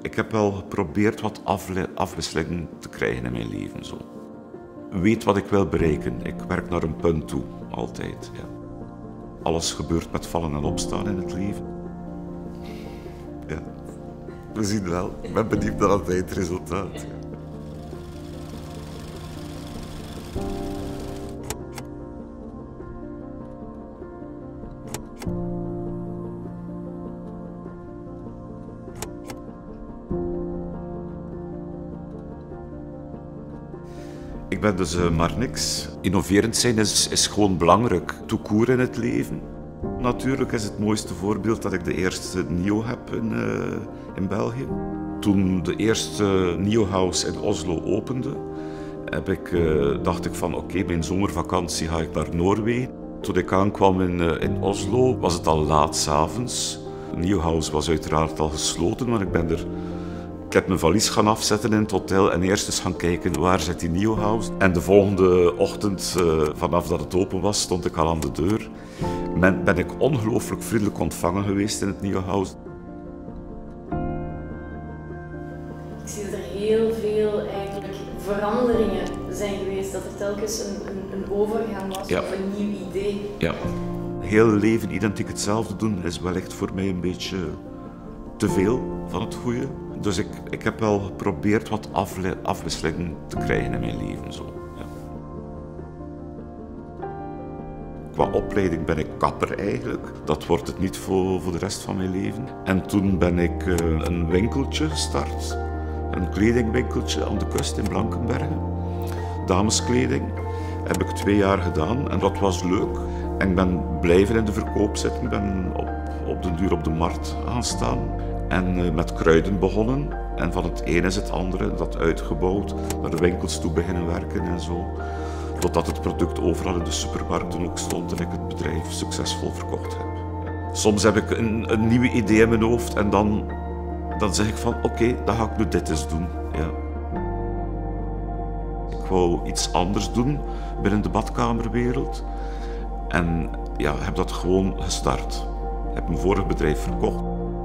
Ik heb wel geprobeerd wat afwisseling te krijgen in mijn leven. Zo. Weet wat ik wil bereiken. Ik werk naar een punt toe, altijd. Ja. Alles gebeurt met vallen en opstaan in het leven. Ja. We zien wel. Ik ben benieuwd naar het eindresultaat. Ik ben dus maar niks. Innoverend zijn is gewoon belangrijk. Tout court in het leven. Natuurlijk is het mooiste voorbeeld dat ik de eerste NIO heb in België. Toen de eerste NIO House in Oslo opende, dacht ik van oké, mijn zomervakantie ga ik naar Noorwegen. Toen ik aankwam in Oslo was het al laat 's avonds. De NIO House was uiteraard al gesloten, maar ik heb mijn valies gaan afzetten in het hotel en eerst eens gaan kijken waar zit die NIO House. En de volgende ochtend, vanaf dat het open was, stond ik al aan de deur. Ben ik ongelooflijk vriendelijk ontvangen geweest in het NIO House. Ik zie dat er heel veel eigenlijk veranderingen zijn geweest, dat er telkens een overgang was of een nieuw idee. Ja. Heel leven identiek hetzelfde doen is wellicht voor mij een beetje te veel van het goede. Dus ik heb wel geprobeerd wat afwisseling te krijgen in mijn leven. Zo. Ja. Qua opleiding ben ik kapper eigenlijk. Dat wordt het niet voor de rest van mijn leven. En toen ben ik een winkeltje gestart. Een kledingwinkeltje aan de kust in Blankenbergen. Dameskleding. Heb ik 2 jaar gedaan en dat was leuk. En ik ben blijven in de verkoop zitten. Ik ben op den duur op de markt gaan staan. En met kruiden begonnen. En van het ene is het andere, dat uitgebouwd, naar de winkels toe beginnen werken en zo. Totdat het product overal in de supermarkten ook stond en ik het bedrijf succesvol verkocht heb. Soms heb ik een nieuw idee in mijn hoofd en dan zeg ik van oké, dan ga ik nu dit eens doen. Ja. Ik wou iets anders doen binnen de badkamerwereld. En ja, heb dat gewoon gestart. Ik heb mijn vorige bedrijf verkocht.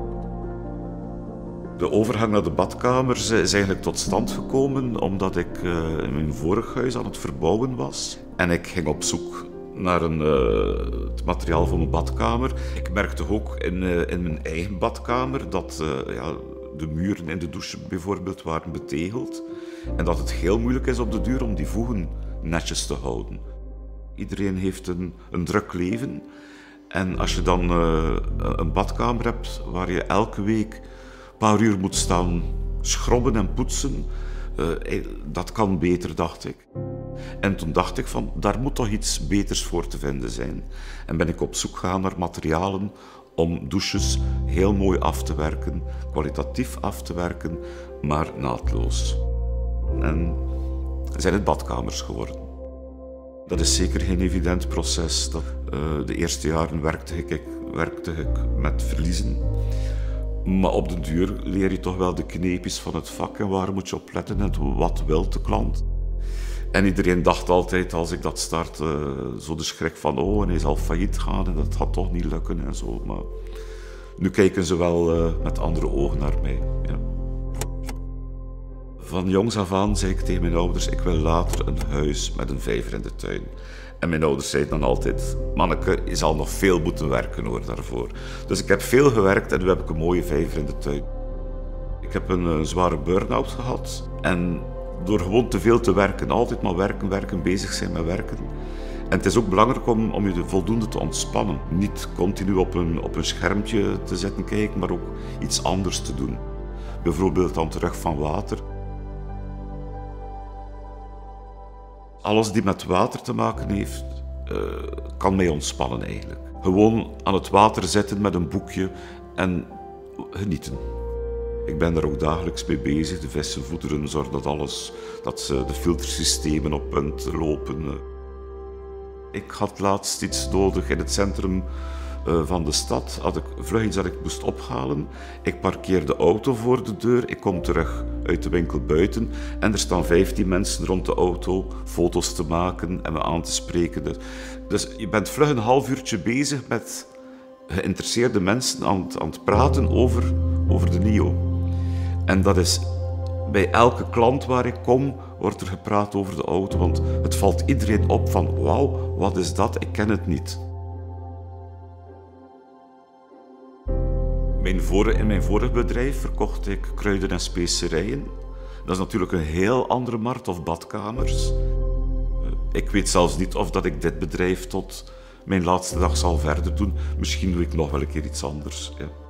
De overgang naar de badkamer is eigenlijk tot stand gekomen omdat ik in mijn vorig huis aan het verbouwen was. En ik ging op zoek naar het materiaal voor mijn badkamer. Ik merkte ook in mijn eigen badkamer dat de muren in de douche bijvoorbeeld waren betegeld. En dat het heel moeilijk is op de duur om die voegen netjes te houden. Iedereen heeft een druk leven. En als je dan een badkamer hebt waar je elke week een paar uur moet staan schrobben en poetsen, dat kan beter, dacht ik. En toen dacht ik van, daar moet toch iets beters voor te vinden zijn. En ben ik op zoek gegaan naar materialen om douches heel mooi af te werken, kwalitatief af te werken, maar naadloos. En zijn het badkamers geworden. Dat is zeker geen evident proces. De eerste jaren werkte ik met verliezen. Maar op den duur leer je toch wel de kneepjes van het vak en waar moet je op letten en wat wil de klant. En iedereen dacht altijd als ik dat start, zo de schrik van en hij zal failliet gaan en dat gaat toch niet lukken en zo. Maar nu kijken ze wel met andere ogen naar mij. Ja. Van jongs af aan zei ik tegen mijn ouders, ik wil later een huis met een vijver in de tuin. En mijn ouders zeiden dan altijd, manneke, je zal nog veel moeten werken hoor daarvoor. Dus ik heb veel gewerkt en nu heb ik een mooie vijver in de tuin. Ik heb een zware burn-out gehad en door gewoon te veel te werken, altijd maar werken, bezig zijn met werken. En het is ook belangrijk om je voldoende te ontspannen. Niet continu op een schermpje te zitten kijken, maar ook iets anders te doen. Bijvoorbeeld aan de rug van water. Alles die met water te maken heeft, kan mij ontspannen eigenlijk. Gewoon aan het water zitten met een boekje en genieten. Ik ben daar ook dagelijks mee bezig, de vissen voederen, zorgen dat de filtersystemen op punt lopen. Ik had laatst iets nodig in het centrum van de stad. Had ik vlug iets dat ik moest ophalen. Ik parkeer de auto voor de deur, ik kom terug uit de winkel buiten en er staan 15 mensen rond de auto foto's te maken en me aan te spreken. Dus je bent vlug een half uurtje bezig met geïnteresseerde mensen aan het praten over de NIO. En dat is bij elke klant waar ik kom, wordt er gepraat over de auto, want het valt iedereen op van wauw, wat is dat? Ik ken het niet. In mijn vorig bedrijf verkocht ik kruiden en specerijen. Dat is natuurlijk een heel andere markt, of badkamers. Ik weet zelfs niet of dat ik dit bedrijf tot mijn laatste dag zal verder doen. Misschien doe ik nog wel een keer iets anders. Ja.